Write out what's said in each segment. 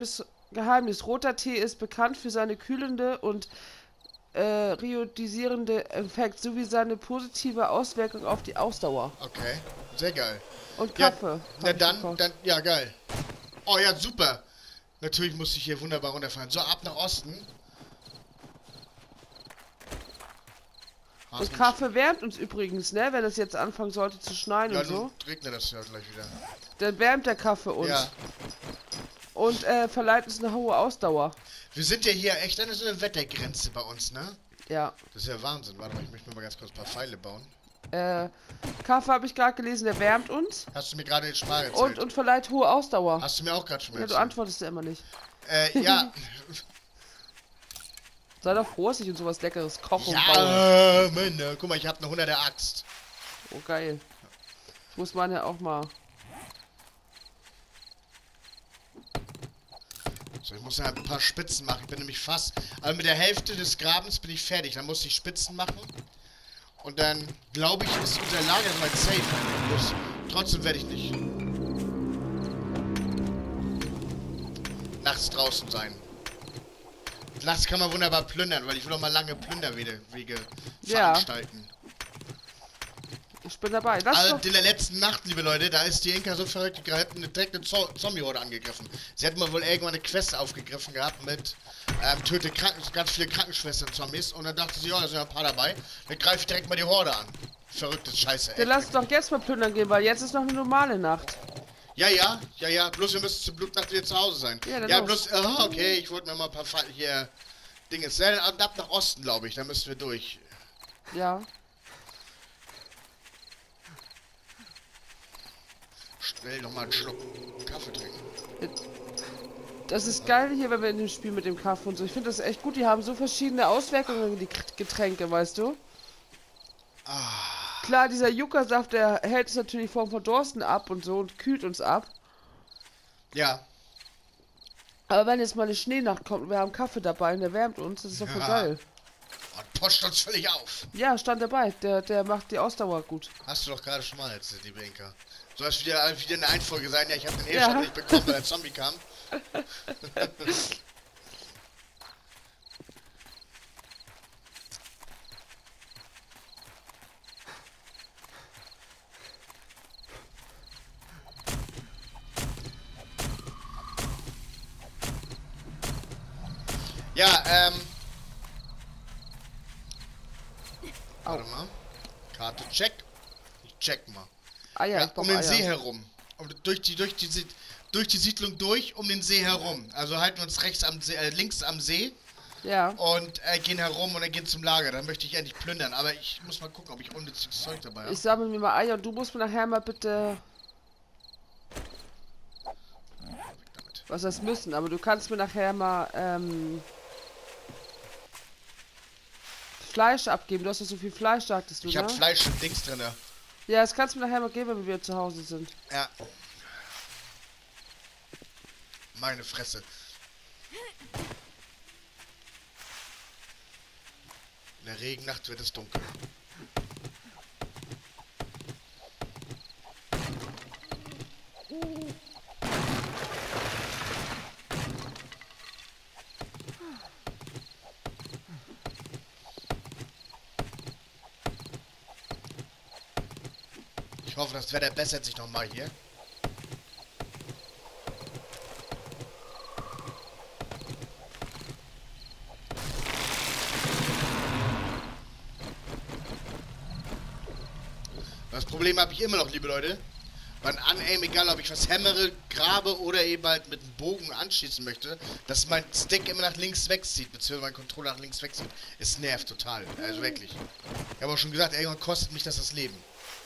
Geheimnis. Roter Tee ist bekannt für seine kühlende und iodisierende Effekt sowie seine positive Auswirkung auf die Ausdauer. Okay, sehr geil. Und Ja, Kaffee. na dann, ja geil. Oh ja, super. Natürlich muss ich hier wunderbar runterfahren. So, ab nach Osten. Und Kaffee wärmt uns übrigens, ne? Wenn es jetzt anfangen sollte zu schneien ja, und so. Nun regnet das ja gleich wieder. Dann wärmt der Kaffee uns. Ja. Und verleiht uns eine hohe Ausdauer. Wir sind ja hier echt an so einer Wettergrenze bei uns, ne? Ja. Das ist ja Wahnsinn. Warte mal, ich möchte mir mal ganz kurz ein paar Pfeile bauen. Kaffee habe ich gerade gelesen, der wärmt uns. Hast du mir gerade den Spar erzählt? Und verleiht hohe Ausdauer. Hast du mir auch gerade schon Ja, erzählt? du antwortest ja immer nicht. Ja. Sei doch froh, dass ich und sowas Leckeres koche und baue. Ja, Mann, guck mal, ich habe eine 100er Axt. Oh, geil. Ich muss meine auch mal... So, ich muss ja ein paar Spitzen machen. Ich bin nämlich fast... Aber mit der Hälfte des Grabens bin ich fertig. Dann muss ich Spitzen machen. Und dann, glaube ich, ist unser Lager soweit safe. Bloß, trotzdem werde ich nicht nachts draußen sein. Nachts kann man wunderbar plündern, weil ich will auch mal lange Plünderwege veranstalten. Ich bin dabei. Also in der letzten Nacht, liebe Leute, da ist die Inka so verrückt, die hat direkt eine Zombie-Horde angegriffen. Sie hat mal wohl irgendwann eine Quest aufgegriffen gehabt mit töte ganz viele Krankenschwestern-Zombies und dann dachte sie, ja, da sind ja ein paar dabei. Dann greife ich direkt mal die Horde an. Verrücktes Scheiße, ey. Dann lass uns doch jetzt mal plündern gehen, weil jetzt ist noch eine normale Nacht. Ja. Bloß wir müssen zur Blutnacht wieder zu Hause sein. Ja, bloß, okay, ich wollte mir mal ein paar hier Dinge zählen. Ab nach Osten, glaube ich, da müssen wir durch. Ja. Schnell nochmal einen Schluck Kaffee trinken. Das ist geil hier, wenn wir in dem Spiel mit dem Kaffee und so. Ich finde das echt gut. Die haben so verschiedene Auswirkungen, die Getränke, weißt du? Klar, dieser Yucca-Saft, der hält es natürlich vom Verdursten ab und so und kühlt uns ab. Ja. Aber wenn jetzt mal eine Schneenacht kommt und wir haben Kaffee dabei und der wärmt uns, das ist doch voll geil. Und poscht uns völlig auf. Ja, stand dabei. Der macht die Ausdauer gut. Hast du doch gerade schon mal erzählt, liebe Inka. Soll es wieder eine Einfolge sein? Ja, ich habe den Hehlschlag nicht bekommen, weil der Zombie kam. Ja, warte mal. Karte check. Ich check mal. Ah ja, um den See herum. Durch die Siedlung durch, um den See herum. Also halten wir uns links am See. Ja. Und gehen herum und dann gehen zum Lager. Dann möchte ich endlich plündern. Aber ich muss mal gucken, ob ich unnützes Zeug dabei habe. Ich sammle mir mal Eier und du musst mir nachher mal bitte... Was das müssen, aber du kannst mir nachher mal Fleisch abgeben. Du hast ja so viel Fleisch, sagtest du, Ich habe Fleisch und Dings drin. Ja, das kannst du mir nachher mal geben, wenn wir zu Hause sind. Ja. Meine Fresse. In der Regennacht wird es dunkel. Ich hoffe, das Wetter bessert sich nochmal hier. Das Problem habe ich immer noch, liebe Leute. Beim Unaim, egal ob ich was hämmere, grabe oder eben halt mit einem Bogen anschießen möchte, dass mein Stick immer nach links wegzieht, beziehungsweise mein Controller nach links wegzieht. Es nervt total. Also wirklich. Ich habe auch schon gesagt, irgendwann kostet mich das Leben.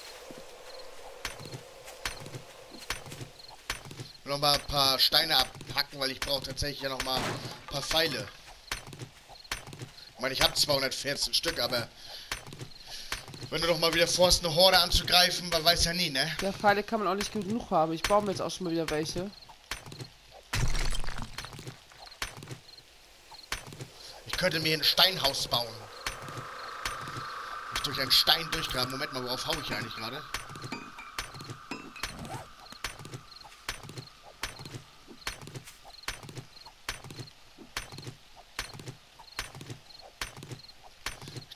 Noch mal ein paar Steine abpacken, weil ich brauche tatsächlich ja noch mal ein paar Pfeile. Ich meine, ich habe 214 Stück, aber wenn du doch mal wieder vorhast, eine Horde anzugreifen, man weiß ja nie, ne? Ja, Pfeile kann man auch nicht genug haben. Ich baue mir jetzt auch schon mal wieder welche. Ich könnte mir ein Steinhaus bauen. Mich durch einen Stein durchgraben. Moment mal, worauf hau ich eigentlich gerade?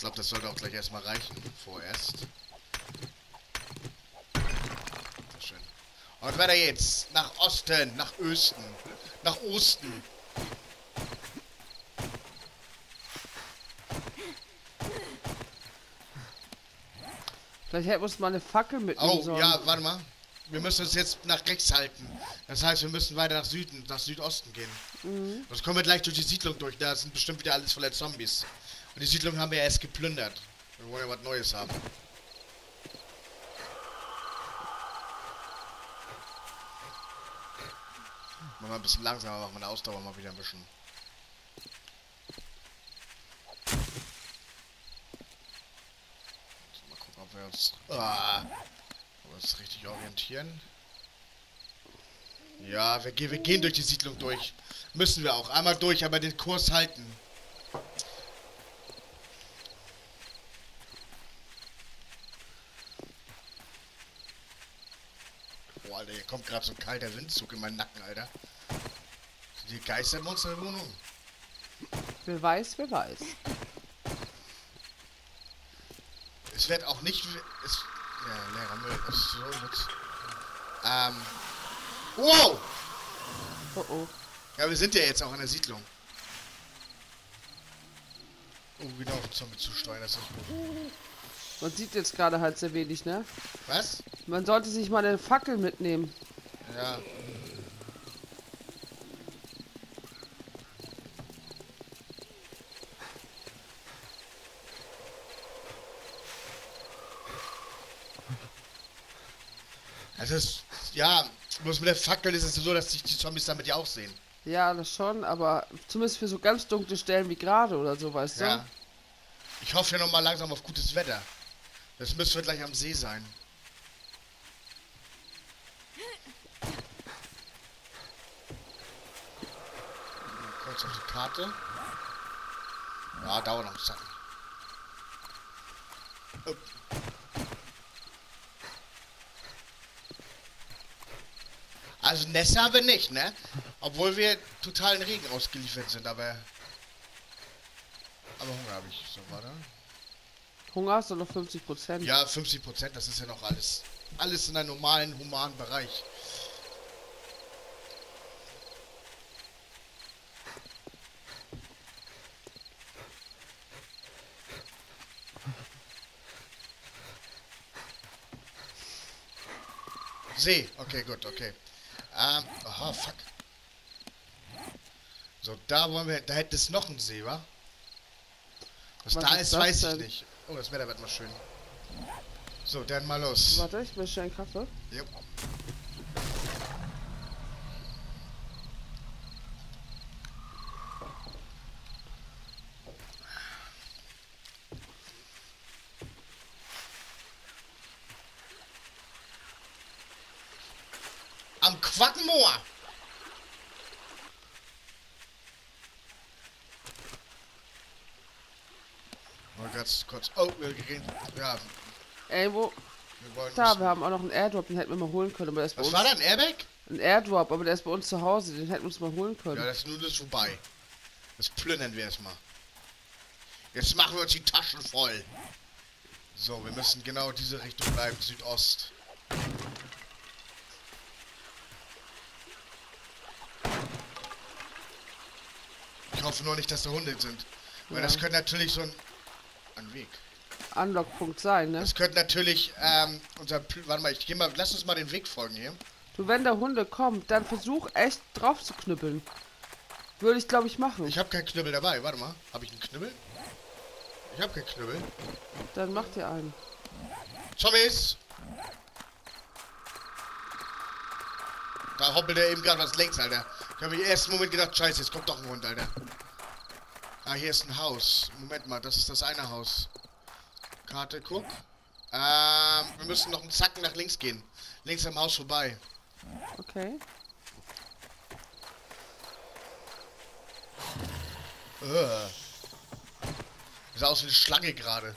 glaube, das sollte auch gleich erstmal reichen. Vorerst. Sehr schön. Und weiter geht's. Nach Osten, nach Östen, nach Osten. Vielleicht hätten wir uns mal eine Fackel mitnehmen Oh, sollen. ja, warte mal. Wir müssen uns jetzt nach rechts halten. Das heißt, wir müssen weiter nach Süden, nach Südosten gehen. Sonst kommen wir gleich durch die Siedlung durch. Da sind bestimmt wieder alles voller Zombies. Und die Siedlung haben wir erst geplündert. Wir wollen ja was Neues haben. Machen wir ein bisschen langsamer, machen wir eine Ausdauer mal wieder ein bisschen. So, mal gucken, ob wir uns richtig orientieren. Ja, wir gehen durch die Siedlung durch. Müssen wir auch. Einmal durch, aber den Kurs halten. Boah, Alter, hier kommt gerade so ein kalter Windzug in meinen Nacken, Alter. Sind die Geistermonster in der Wohnung? Wer weiß, wer weiß. Es wird auch nicht... ja, leerer Müll. Ist so mit... Wow! Oh oh. Ja, wir sind ja jetzt auch in der Siedlung. Oh, wieder auf den Zombie zusteuern, das ist gut. Man sieht jetzt gerade halt sehr wenig, ne? Was? Man sollte sich mal eine Fackel mitnehmen. Ja. Also es, ja, bloß mit der Fackel ist es so, dass sich die Zombies damit ja auch sehen. Ja, das schon, aber zumindest für so ganz dunkle Stellen wie gerade oder so, weißt du? Ja. Ich hoffe ja noch mal langsam auf gutes Wetter. Das müssen wir gleich am See sein. Kurz auf die Karte. Ja, dauert noch ein Zacken. Oh. Also Nässe haben wir nicht, ne? Obwohl wir totalen Regen ausgeliefert sind, aber Hunger habe ich. So, warte. Hunger hast du noch 50%. Ja, 50%, das ist ja noch alles. Alles in einem normalen, humanen Bereich. See, okay, gut, okay. Aha, fuck. So, da wollen wir, da hätte es noch einen See, wa? Was da ist, weiß ich nicht. Oh, das Wetter wird mal schön. So, dann mal los. Warte, ich möchte einen Kaffee. Jupp. Am Quackenmoor. Mal ganz kurz. Oh, wir gehen. Ja, Ey, wo? wir wollen. Da, wir haben auch noch einen Airdrop, den hätten wir mal holen können, aber der ist bei Was uns. war da, ein Airbag? Ein Airdrop, aber der ist bei uns zu Hause, den hätten wir uns mal holen können. Ja, das ist nur das vorbei. Das plündern wir erstmal. Jetzt machen wir uns die Taschen voll. So, wir müssen genau diese Richtung bleiben, Südost. Ich hoffe nur nicht, dass da Hunde sind. Weil Ja. das könnte natürlich so ein Weg. Unlockpunkt sein, ne? Das könnte natürlich, warte mal, lass uns mal den Weg folgen hier. Du, wenn der Hunde kommt, dann versuch echt drauf zu knüppeln. Würde ich, glaube ich, machen. Ich habe keinen Knüppel dabei, warte mal. Habe ich einen Knüppel? Ich habe keinen Knüppel. Dann mach dir einen. Zombies! Da hoppelt er eben gerade was längs, Alter. Ich habe im ersten Moment gedacht, scheiße, jetzt kommt doch ein Hund, Alter. Ah, hier ist ein Haus. Moment mal, das ist das eine Haus. Karte, guck. Wir müssen noch einen Zacken nach links gehen. Links am Haus vorbei. Okay. Sah aus wie eine Schlange gerade.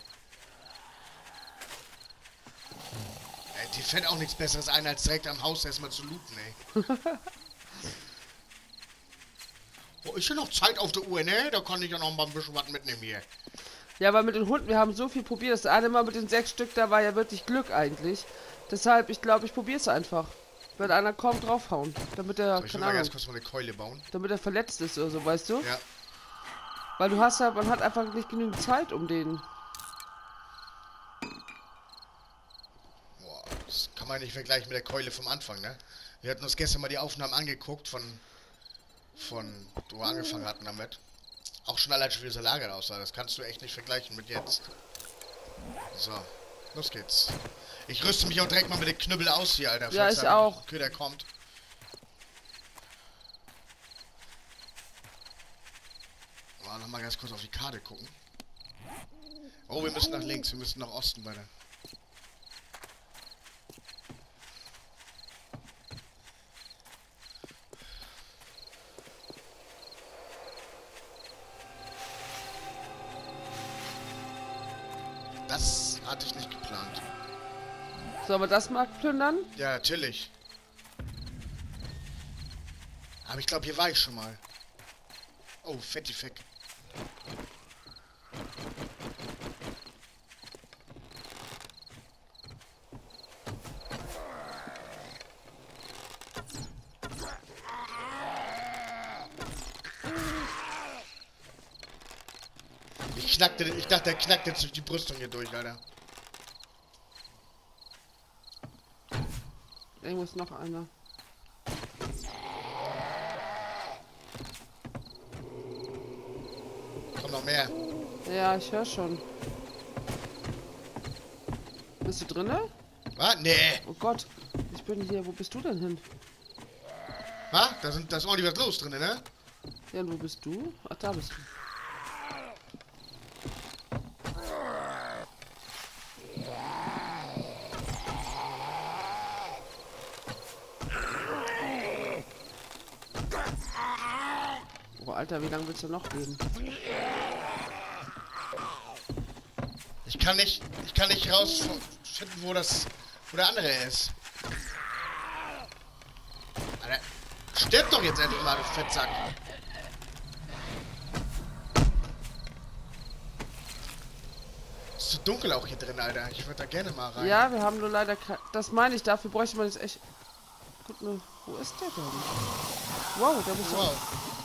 Die fällt auch nichts Besseres ein, als direkt am Haus erstmal zu looten, ey. Oh, ist ja noch Zeit auf der Uhr, ne? Da kann ich ja noch mal ein bisschen was mitnehmen hier. Ja, aber mit den Hunden, wir haben so viel probiert. Das eine Mal mit den 6 Stück, da war ja wirklich Glück eigentlich. Deshalb, ich glaube, ich probiere es einfach. Wenn einer kommt, draufhauen. Damit er, So, ich will keine mal Ahnung, ganz kurz mal eine Keule bauen. damit er verletzt ist oder so, weißt du? Ja. Weil du hast ja, man hat einfach nicht genügend Zeit, um den... Boah, das kann man nicht vergleichen mit der Keule vom Anfang, ne? Wir hatten uns gestern mal die Aufnahmen angeguckt von wo wir angefangen hatten damit. Auch schon allein schon wie unser Lager aussah. Das kannst du echt nicht vergleichen mit jetzt. So, los geht's. Ich rüste mich auch direkt mal mit dem Knüppel aus hier, Alter. Ja, falls ich da auch. ein Köder kommt. Oh, noch mal ganz kurz auf die Karte gucken. Oh, wir müssen nach links. Wir müssen nach Osten weiter. Das hatte ich nicht geplant. Sollen wir das mal plündern? Ja, natürlich. Aber ich glaube, hier war ich schon mal. Oh, Fettifeck. Ich dachte, der knackt jetzt durch die Brüstung hier durch, Alter. Irgendwo ist noch einer. Kommt noch mehr. Ja, ich höre schon. Bist du drinne? Was? Nee. Oh Gott, ich bin hier. Wo bist du denn hin? Was? Da ist ordentlich was los drin, ne? Ja, und wo bist du? Ach, da bist du. Oh, Alter, wie lange willst du noch leben? Ich kann nicht rausfinden, wo der andere ist. Alter, stirb doch jetzt endlich mal, du Fettsack. Ist zu dunkel auch hier drin, Alter. Ich würde da gerne mal rein. Ja, wir haben nur leider das meine ich, dafür bräuchte man jetzt echt... Guck mal, wo ist der denn? Wow, der muss Wow.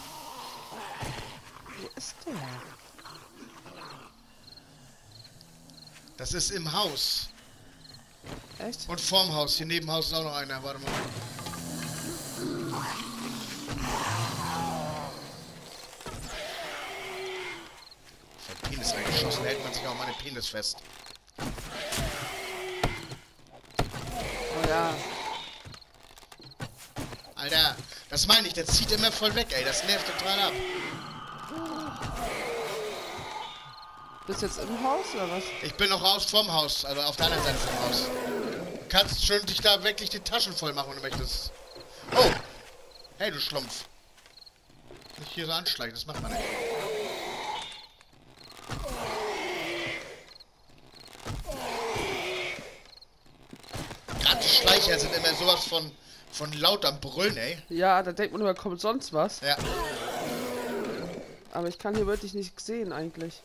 Wo ist der? Das ist im Haus. Echt? Und vorm Haus. Hier neben dem Haus ist auch noch einer. Warte mal. Von Penis reingeschossen. Hält man sich auch mal den Penis fest. Oh ja. Alter, das meine ich. Der zieht immer voll weg, ey. Das nervt total ab. Bist du jetzt im Haus oder was? Ich bin noch raus vom Haus. Also auf der anderen Seite vom Haus. Du kannst schon dich da wirklich die Taschen voll machen, wenn du möchtest. Oh! Hey, du Schlumpf. Nicht hier so anschleichen. Das macht man nicht. Gerade die Schleicher sind immer sowas von laut am Brüllen, ey. Ja, da denkt man immer, kommt sonst was. Ja. Aber ich kann hier wirklich nichts sehen eigentlich.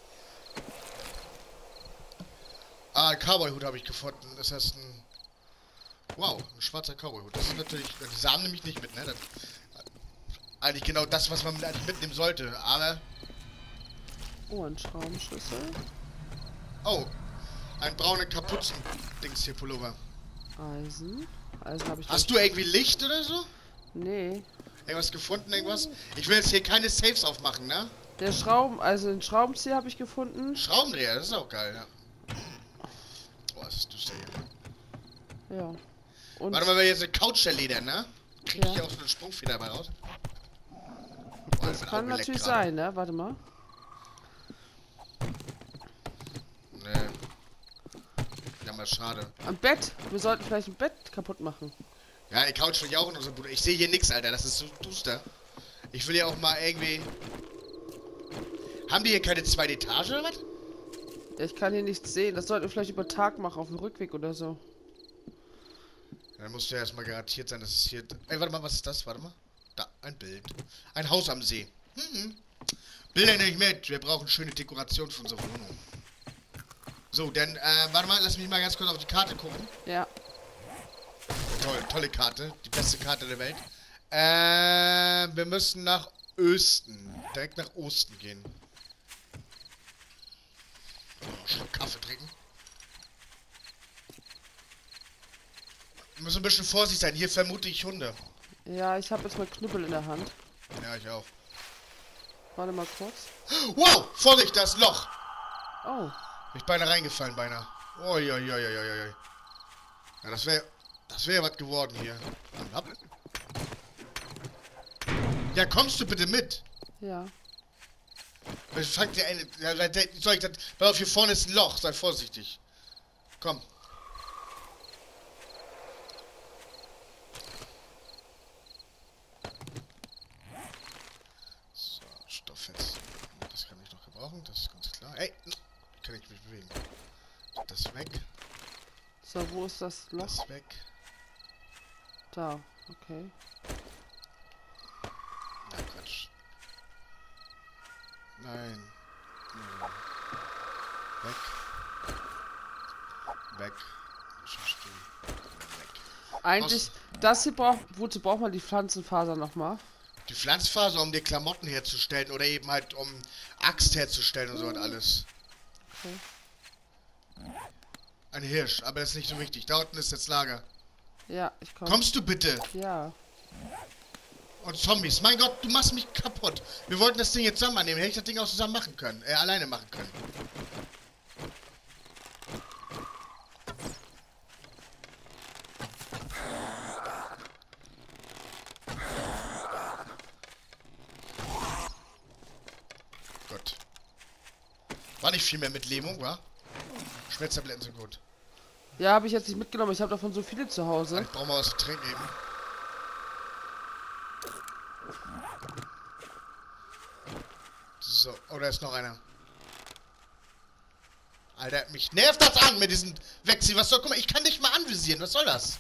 Ah, einen Cowboy-Hut habe ich gefunden. Das heißt ein... Wow, ein schwarzer Cowboy-Hut. Das ist natürlich... Die Samen nehme ich nicht mit, ne? Das, eigentlich genau das, was man eigentlich mitnehmen sollte. Aber... Oh, ein Schraubenschlüssel. Oh, ein brauner Kapuzen-Dings hier, Pullover. Eisen. Eisen habe ich Hast du irgendwie Licht oder so? Nee. Irgendwas gefunden, irgendwas? Ich will jetzt hier keine Safes aufmachen, ne? Der also den Schraubenzieher habe ich gefunden. Schraubendreher, das ist auch geil, ja. Boah, das ist düster hier. Ja. Und Warte mal, wir jetzt eine Couch erledern, ne? Krieg ich Ja. hier auch so eine Sprungfeder dabei raus? Boah, das mein kann Auge leckt natürlich gerade. sein, ne? Warte mal. Nee. Ja, mal schade. Am Bett. Wir sollten vielleicht ein Bett kaputt machen. Ja, die Couch will ich auch in unserer Bude. Ich sehe hier nichts, Alter. Das ist so duster. Ich will ja auch mal irgendwie... Haben die hier keine zweite Etage oder was? Ja, ich kann hier nichts sehen. Das sollten wir vielleicht über Tag machen, auf dem Rückweg oder so. Dann musst du ja erstmal garantiert sein, dass es hier... Ey, warte mal, was ist das? Warte mal. Da, ein Bild. Ein Haus am See. Will er nicht mit. Wir brauchen schöne Dekoration für unsere Wohnung. So, dann, warte mal, lass mich mal ganz kurz auf die Karte gucken. Ja. Tolle Karte. Die beste Karte der Welt. Wir müssen nach Osten. Direkt nach Osten gehen. Oh, Schluck Kaffee trinken. Wir müssen ein bisschen vorsichtig sein. Hier vermute ich Hunde. Ja, ich habe jetzt mal Knüppel in der Hand. Ja, ich auch. Warte mal kurz. Wow! Vorsicht, da ist ein Loch! Oh. Bin ich beinahe reingefallen, beinahe. Uiuiuiui. Ja, das wäre was geworden hier. Ja, kommst du bitte mit? Ja. Fangt ihr eine. Soll ich das. Weil auf hier vorne ist ein Loch, sei vorsichtig. Komm. So, Stofffest. Das kann ich noch gebrauchen, das ist ganz klar. Ey, kann ich mich bewegen. Das weg, So, wo ist das Loch? das weg. Da. Okay. Na Quatsch. Nein. Weg. Weg. Weg. Eigentlich, das hier braucht. Wozu braucht man die Pflanzenfaser nochmal? Die Pflanzfaser, um dir Klamotten herzustellen oder eben halt um Axt herzustellen und so und alles. Okay. Ein Hirsch, aber das ist nicht so wichtig. Da unten ist das Lager. Ja, ich komme. Kommst du bitte? Ja. Und Zombies. Mein Gott, du machst mich kaputt. Wir wollten das Ding jetzt zusammen annehmen. Hätte ich das Ding auch zusammen machen können. Alleine machen können. Gut. War nicht viel mehr mit Lähmung, wa? Schmerztabletten sind gut. Ja, habe ich jetzt nicht mitgenommen. Ich habe davon so viele zu Hause. Ich brauche mal was zu trinken eben. So, oh, da ist noch einer. Alter, mich nervt das an mit diesen Wechsel. Was soll, guck mal, ich kann nicht mal anvisieren. Was soll das?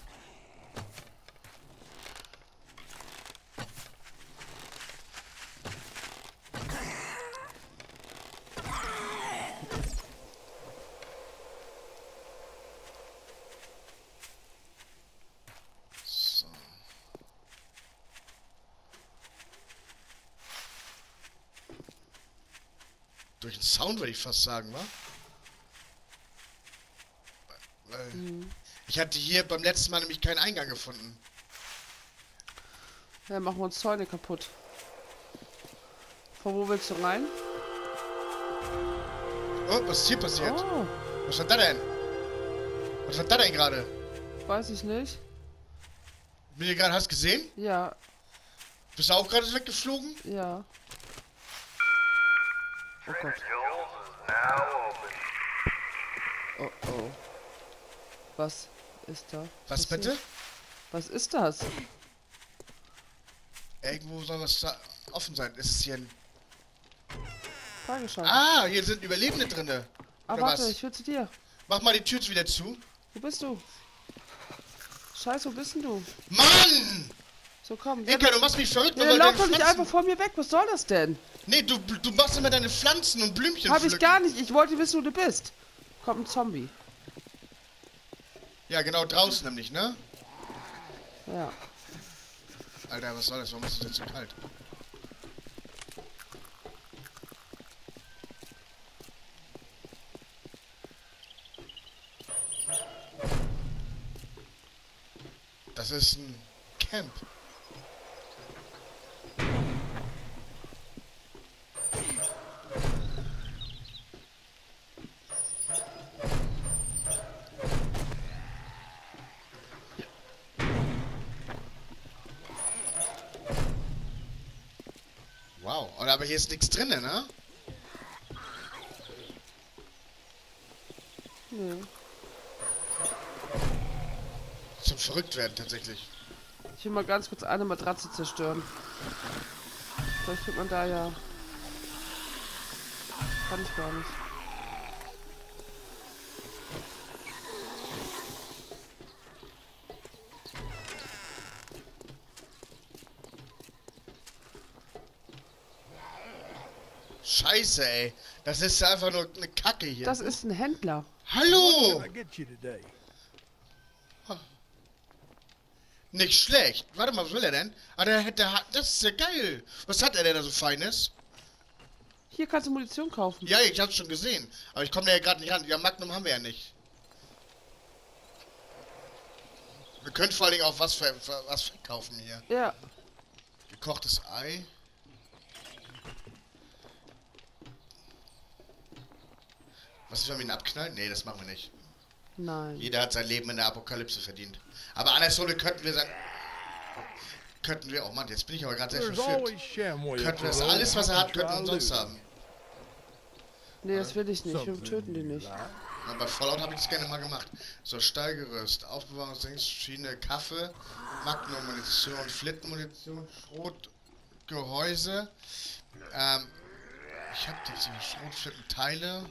So. Durch den Sound würde ich fast sagen, wa? Weil ich hatte hier beim letzten Mal nämlich keinen Eingang gefunden. Ja, machen wir uns Zäune kaputt. Von wo willst du rein? Oh, was ist hier passiert? Oh, Was war da denn? Was war da denn gerade? weiß ich nicht. Wie du gerade hast gesehen? Ja, Bist du auch gerade weggeflogen? ja. Oh Gott. Oh oh. Was ist da? Was passiert? bitte? Was ist das? Irgendwo soll was offen sein. Ist es hier ein... Fahrgeschaltet. Ah, hier sind Überlebende drinne. Ah, oder warte, was? ich will zu dir. Mach mal die Tür wieder zu. Wo bist du? Scheiße, wo bist denn du? Mann! So, komm. Ja, Inka, du machst mich verrückt, ja, weil lauf deine doch nicht Pflanzen... einfach vor mir weg. Was soll das denn? Nee, du machst immer deine Pflanzen und Blümchen Hab ich pflücken. gar nicht. Ich wollte wissen, wo du bist. Kommt ein Zombie. Ja, genau, draußen nämlich, ne? Ja. Alter, was soll das? Warum ist es jetzt so kalt? Das ist ein Camp. Wow, aber hier ist nichts drin, ne? Nö. Zum Verrücktwerden tatsächlich. Ich will mal ganz kurz eine Matratze zerstören. Vielleicht wird man da ja... Kann ich gar nicht. Scheiße, ey. Das ist einfach nur eine Kacke hier. Das ist ein Händler. Hallo! Can I get you today? Nicht schlecht. Warte mal, was will er denn? Ah, das ist ja geil. Was hat er denn da so Feines? Hier kannst du Munition kaufen. Ja, ich hab's schon gesehen. Aber ich komme da ja gerade nicht ran. Ja, Magnum haben wir ja nicht. Wir können vor allen Dingen auch was verkaufen hier. Ja. Gekochtes Ei. Was ist, wenn wir ihn abknallen? Nee, das machen wir nicht. Nein. Jeder hat sein Leben in der Apokalypse verdient. Aber andersrum könnten wir sein... Könnten wir... Oh Mann, jetzt bin ich aber gerade sehr There's verführt. always Shamway. Könnten wir das alles, was er hat, könnten wir umsonst haben. Nee, das will ich nicht. Wir töten die nicht. Na, bei Fallout habe ich das gerne mal gemacht. So, Stallgerüst, Aufbewahrungsschiene, Kaffee, Magnum-Munition, Flittenmunition, Schrotgehäuse. Ich habe diese Schrotflittenteile.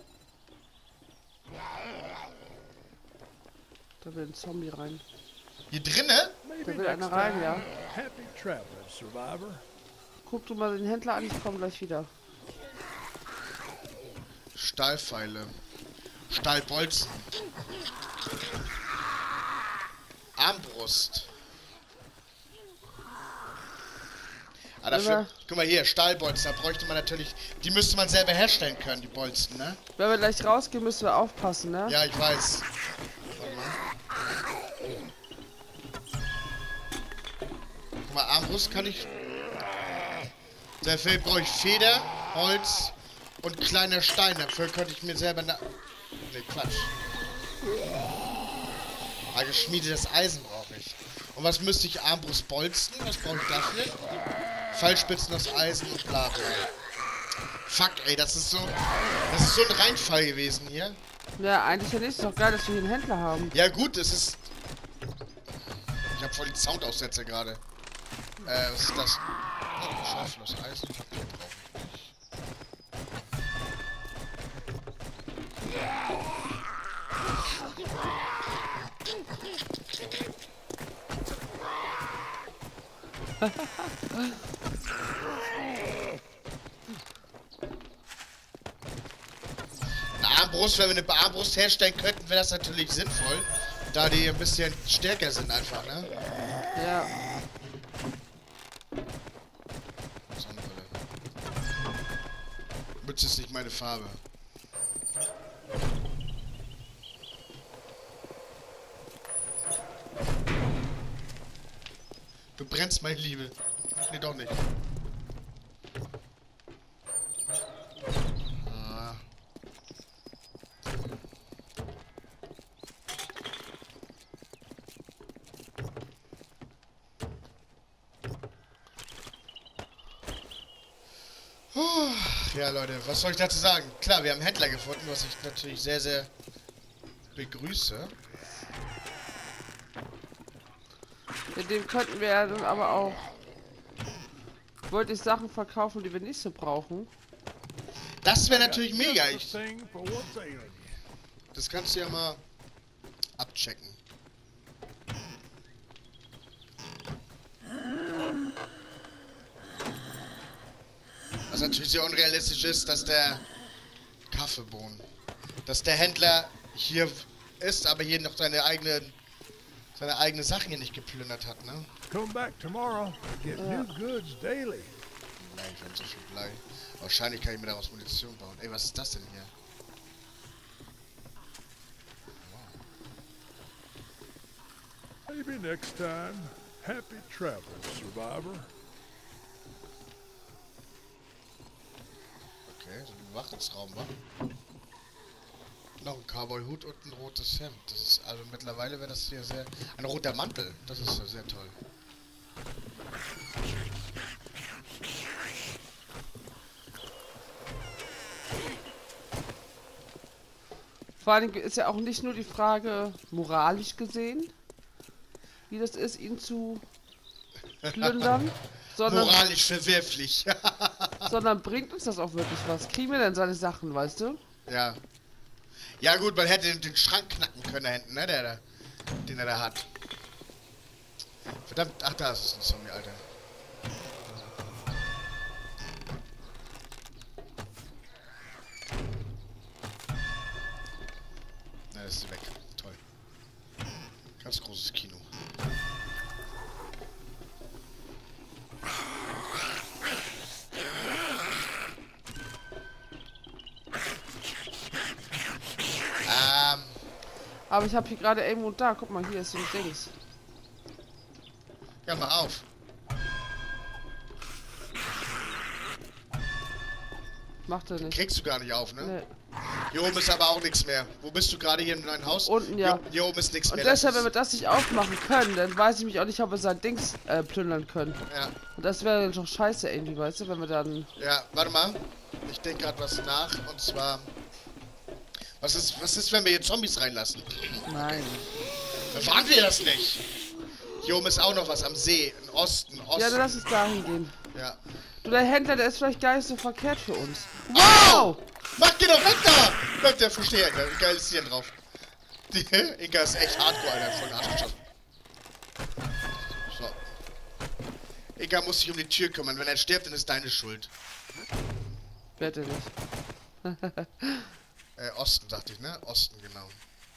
Da will ein Zombie rein. Hier drinne? Da will einer rein, ja. Happy traveling, Survivor. Guck du mal den Händler an, ich komme gleich wieder. Stahlpfeile. Stahlbolzen. Armbrust. Ah, dafür, guck mal hier, Stahlbolzen, da bräuchte man natürlich, die müsste man selber herstellen können, die Bolzen, ne? Wenn wir gleich rausgehen, müssen wir aufpassen, ne? Ja, ich weiß. Warte mal. Guck mal, Armbrust kann ich... Dafür brauche ich Feder, Holz und kleine Steine. Dafür könnte ich mir selber... Ne, Quatsch. Aber geschmiedetes Eisen brauche ich. Und was müsste ich? Armbrust bolzen? Was brauche ich dafür? Pfeilspitzen aus Eisen und bla bla. Fuck, ey, das ist so ein Reinfall gewesen hier. Ja, eigentlich ja nicht. Ist doch geil, dass wir hier einen Händler haben. Ja gut, es ist... Ich habe voll die Soundaussetzer gerade. Was ist das? Oh, Schaufel aus Eisen. Papier brauche ich nicht. Eine Armbrust, wenn wir eine Armbrust herstellen könnten, wäre das natürlich sinnvoll. Da die ein bisschen stärker sind einfach, ne? Ja. Sonnenbrille. Mütze ist nicht meine Farbe. Du brennst, meine Liebe. Nee, doch nicht. Ah. Ja, Leute, was soll ich dazu sagen? Klar, wir haben einen Händler gefunden, was ich natürlich sehr, sehr begrüße. Mit dem könnten wir ja dann aber auch... Wollte ich Sachen verkaufen, die wir nicht so brauchen. Das wäre natürlich mega. Just the thing for what's ailing you. Das kannst du ja mal abchecken. Was natürlich sehr unrealistisch ist, dass der Kaffeebohnen, dass der Händler hier ist, aber hier noch seine eigene Sachen hier nicht geplündert hat, ne? Come back tomorrow. Get new goods daily. Nein, ich habe so viel Blei. Wahrscheinlich kann ich mir daraus Munition bauen. Ey, was ist das denn hier? Maybe next time. Happy traveling, Survivor. Okay, so ein Wachungsraum, wa? Noch ein Cowboy-Hut und ein rotes Hemd. Das ist, also mittlerweile wäre das hier sehr... Ein roter Mantel. Das ist sehr toll. Vor allem ist ja auch nicht nur die Frage, moralisch gesehen, wie das ist, ihn zu plündern, sondern, Moralisch verwerflich. sondern bringt uns das auch wirklich was? Kriegen wir denn seine Sachen, weißt du? Ja. Ja gut, man hätte den Schrank knacken können da hinten, ne? Den er da hat. Verdammt, ach da ist es ein Zombie, Alter. Aber ich habe hier gerade irgendwo da. Guck mal, hier ist so ein Dings. Ja, mach auf. Macht er nicht. Kriegst du gar nicht auf, ne? Nee. Hier oben ist aber auch nichts mehr. Wo bist du gerade hier in deinem Haus? Unten, ja. Hier oben ist nichts Und mehr. deshalb, Das wenn wir das nicht aufmachen können, dann weiß ich mich auch nicht, ob wir sein Dings plündern können. ja. Und das wäre dann doch scheiße irgendwie, weißt du, wenn wir dann... Ja, warte mal. Ich denke gerade was nach. Und zwar... Was ist, wenn wir hier Zombies reinlassen? Nein. Dann fahren wir das nicht. Hier oben ist auch noch was am See. Im Osten. Ja, dann lass uns dahin gehen. Ja. Du, der Händler, der ist vielleicht gar nicht so verkehrt für uns. Wow! Mach den doch weg da! Bleib der verstehe. Geil ist hier drauf. Die Inka ist echt hardcore, Alter. Voll Arsch geschossen. So. Inka muss sich um die Tür kümmern. Wenn er stirbt, dann ist deine Schuld. Wette nicht. Osten, dachte ich, ne? Osten, genau.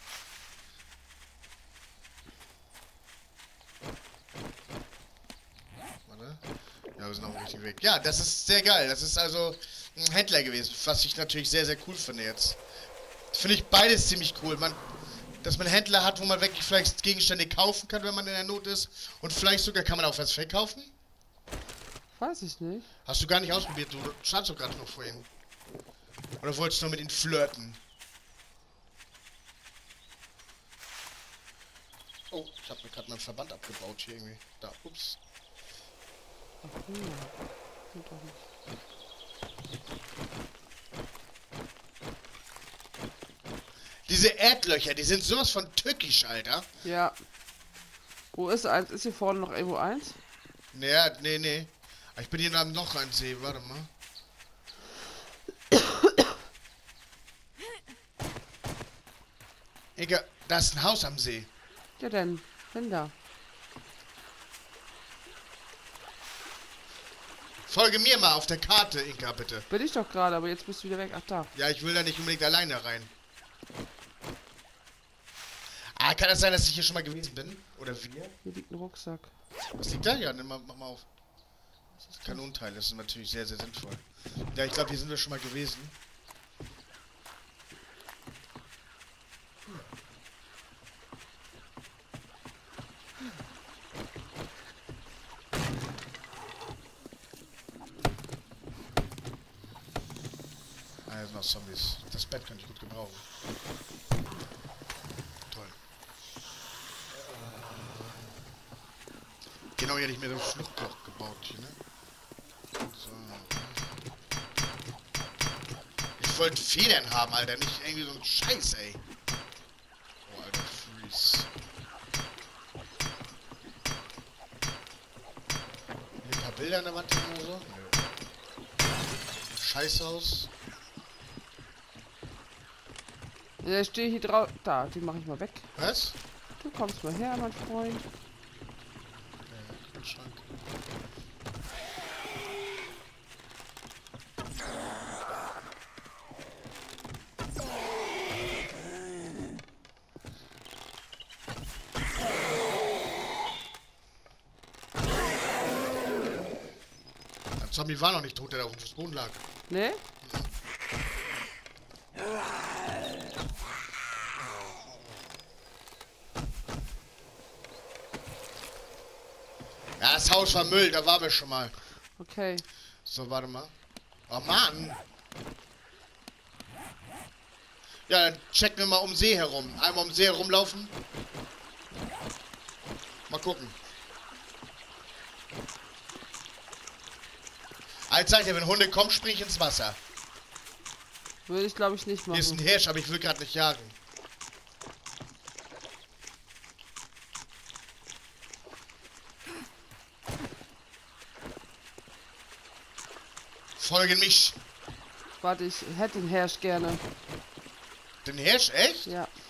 Warte. Ja, wir sind auf dem richtigen Weg. Ja, das ist sehr geil. Das ist also ein Händler gewesen, was ich natürlich sehr, sehr cool finde jetzt. Finde ich beides ziemlich cool. Dass man einen Händler hat, wo man wirklich vielleicht Gegenstände kaufen kann, wenn man in der Not ist. Und vielleicht sogar kann man auch was verkaufen. Weiß ich nicht. Hast du gar nicht ausprobiert, du standst doch gerade noch vorhin. Oder wolltest du nur mit ihm flirten? Oh, ich habe mir gerade meinen Verband abgebaut hier irgendwie. Da, ups. Ach, Geht doch nicht. Diese Erdlöcher, die sind sowas von tückisch, Alter. Ja. Wo ist eins? Ist hier vorne noch irgendwo eins? Naja, nee. Ich bin hier in einem Loch reinsee, warte mal. Egal, da ist ein Haus am See. Ja denn, hin da. Folge mir mal auf der Karte, Inka, bitte. Bin ich doch gerade, aber jetzt bist du wieder weg. Ach da. Ja, ich will da nicht unbedingt alleine rein. Ah, kann das sein, dass ich hier schon mal gewesen bin? Oder wir? Hier liegt ein Rucksack. Was liegt da? Ja, nimm mal, mach mal auf. Kanonenteile, das ist natürlich sehr, sehr sinnvoll. Ja, ich glaube, hier sind wir schon mal gewesen. Ah, hier sind noch Zombies. Das Bett könnte ich gut gebrauchen. Toll. Genau, hier hätte ich mir so ein Fluchtloch gebaut hier, ne? So. Ich wollte Federn haben, Alter, nicht irgendwie so ein Scheiß, ey. Oh, Alter, Freeze. Hier ein paar Bilder an der Wand oder so? Nö. Scheißhaus. Ja, ich stehe hier drauf. Da, die mache ich mal weg. Was? Du kommst mal her, mein Freund. Schrank. Der Zombie war noch nicht tot, der da auf dem Boden lag. Ne? Ja, das Haus war Müll, da waren wir schon mal. Okay. So, warte mal. Oh Mann! Ja, dann checken wir mal um See herum. Einmal um See herumlaufen. Mal gucken. Als sagt ihr, wenn Hunde kommen, spring ich ins Wasser. Würde ich, glaube ich, nicht Hier ist ein machen. Hirsch, aber ich will gerade nicht jagen. Folge mich. Warte, ich hätte den Hirsch gerne. Den Hirsch, echt? Ja.